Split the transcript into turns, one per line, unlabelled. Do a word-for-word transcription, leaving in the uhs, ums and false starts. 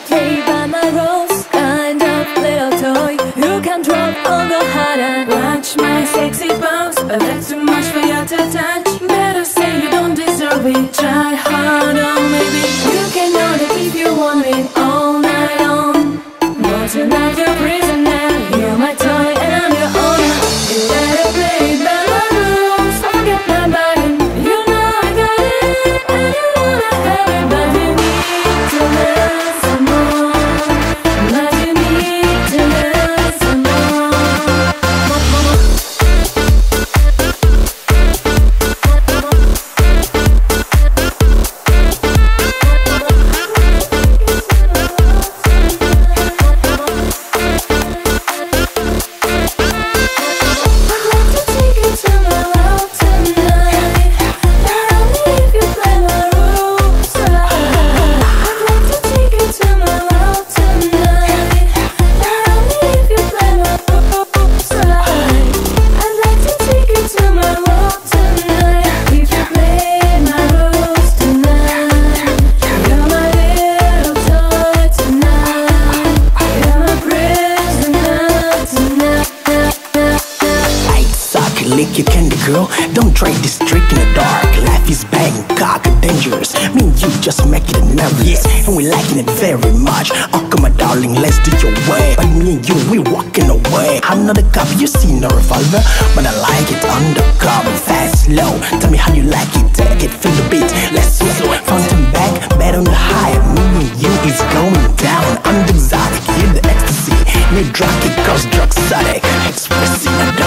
play by my rules, kind of little toy. You can drop or go harder. Watch my sexy bones, but that's too much for you to touch. Better say you don't deserve it. Try harder, maybe you can know that if you want it all night long. But tonight you're prisoner. You're my toy and I'm your owner. You better play by my rules, forget my body. You know I got it, and you wanna have it, but you need to learn some more. But you need to learn some more.
Lick your candy, girl. Don't try this trick in the dark. Life is Bangkok, dangerous. Me and you just making it nervous, and we liking it very much. Oh, come on, darling, let's do your way. But me and you, we walking away. I'm not a cop, you see no revolver, but I like it undercover, fast, slow. Tell me how you like it, take it, feel the beat. Let's sway front and back, bed on the high. Me and you is going down. I'm the exotic, you the ecstasy. Me drunk, it cause drugs, expressing a